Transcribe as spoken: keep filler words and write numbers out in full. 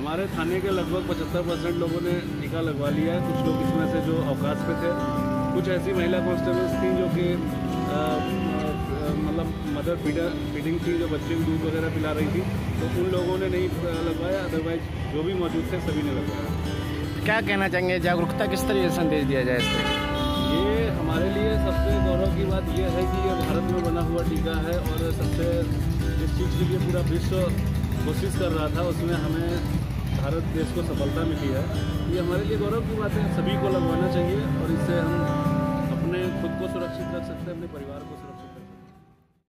हमारे थाने के लगभग पचहत्तर परसेंट लोगों ने टीका लगवा लिया है। कुछ लोग इसमें से जो अवकाश पे थे, कुछ ऐसी महिला कांस्टेबल्स थी जो कि मतलब मदर फीडर फीडिंग थी, जो बच्चे को दूध वगैरह पिला रही थी, तो उन लोगों ने नहीं लगवाया। अदरवाइज जो भी मौजूद थे सभी ने लगवाया। क्या कहना चाहेंगे, जागरूकता किस तरह से संदेश दिया जाए इस तरह? ये हमारे लिए सबसे गौरव की बात यह है कि ये भारत में बना हुआ टीका है और सबसे जिस चीज़ के लिए पूरा विश्व कोशिश कर रहा था उसमें हमें भारत देश को सफलता मिली है। ये हमारे लिए गौरव की बात है, सभी को लगवाना चाहिए और इससे हम अपने खुद को सुरक्षित रख सकते हैं, अपने परिवार को सुरक्षित